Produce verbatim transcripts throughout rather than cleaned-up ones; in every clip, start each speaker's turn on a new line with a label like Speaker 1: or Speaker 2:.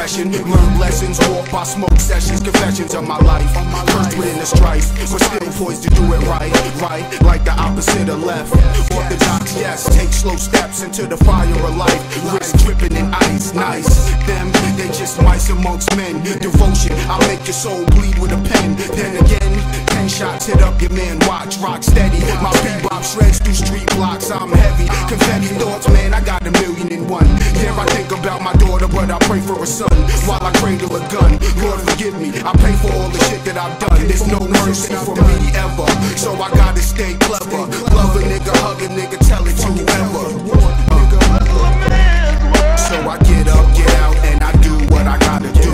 Speaker 1: progression. Learn lessons, walk by smoke sessions, confessions of my life. Cursed within the strife, but still poised to do it right. Right, like the opposite of left. Orthodox, yes, take slow steps into the fire of life. Wrist dripping in ice, nice. Them, they just mice amongst men. Devotion, I'll make your soul bleed with a pen. Then again, ten shots hit up your man, watch, rock steady. My bebop shreds through street blocks, I'm heavy. Confetti thoughts, man, I got a million and one. Yeah, I think about my daughter, but I pray for a son while I cradle a gun. Lord, forgive me, I pay for all the shit that I've done. There's no mercy for me ever, so I gotta stay clever. Love a nigga, hug a nigga, tell it to whoever. Uh. So I get up, get out, and I do what I gotta do.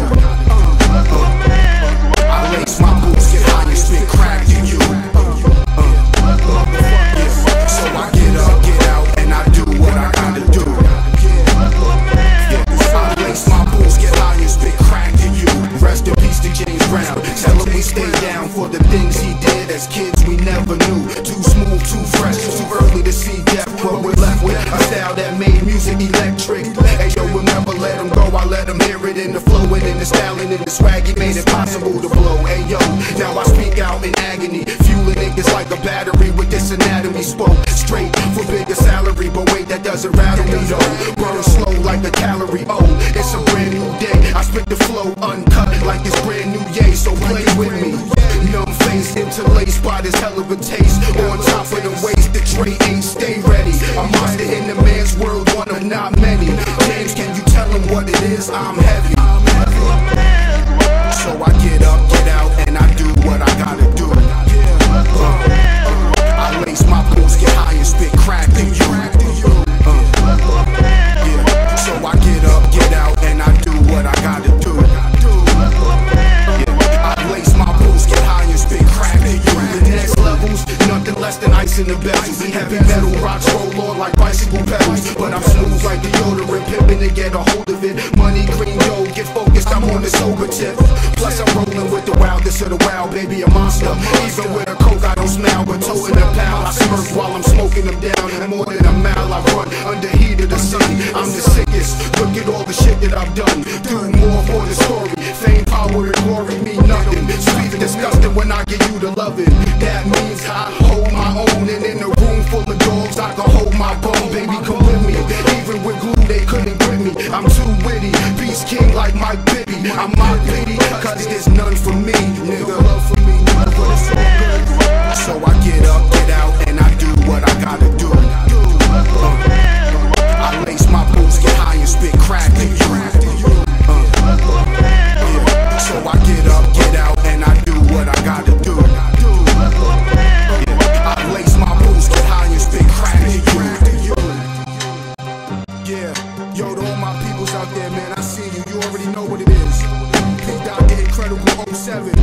Speaker 1: Uh. I lace my boots, get high and spit crack to you. Uh. Yeah. So I get up, get out, and I do what I gotta do. I lace my boots, get high and spit crack to you. Rest in peace to James Brown. Tell him we stay down for the things he did. As kids we never knew. Too smooth, too fresh, too early to see death. But we're left with a style that made music electric. Hey yo, we'll never let him go. I let him hear it in the flow and in the styling and the swag. He made it possible to blow. Hey yo, now I speak out in agony, fueling niggas like a battery with this anatomy. Spoke straight for bigger salary, but wait, that doesn't rattle me though. Burn slow like a calorie. Oh, it's a brand new day. I spit the flow uncut like it's brand new. Yay, so play with me. Numb face interlaced by this hell of a taste. On top of the waist, the tray ain't stay ready. A monster in the man's world, one of not many. James, can you tell him what it is? I'm heavy. So I get up, get out, and I do what I gotta do. Uh, I lace my boots, get high and spit crack to you. Uh, yeah. So I get up, get out, and I do what I gotta do. Yeah. I lace my boots, get high and spit crack to you. The next level's nothing less than ice in the bezels. Heavy metal rocks roll on like bicycle pedals, but I'm smooth like deodorant, pimping to get a hold of it. Money green, yo, get focused, I'm on the sober tip. Plus I'm rolling with the wildest of the wild, baby, a monster. Even with a coke, I don't smile, but toting a pal. I smirk while I'm smoking them down, and more than a mile I run under heat of the sun. I'm the sickest, look at all the shit that I've done. Do more for the story, fame, power, and glory mean nothing. Sweet disgusting when I get you to love it. That means I hold my own, and in a room full of dogs, I can hold my bone. Baby, come with me, even with glue they couldn't grip me. I'm too witty, Beast King like Mike Bibby. I'm my pity, cause there's none for me, nigga. So I get up, get out, and I do what I gotta do. Uh, I lace my boots, get high and spit crack to you. Uh, yeah. So I get up, get out, and I do what I gotta do. Yeah. I lace my boots, get high and spit crack to you. Yeah, yo, to all my peoples out there, man, I see you. You already know what it is. P. Dot the Incredible oh seven.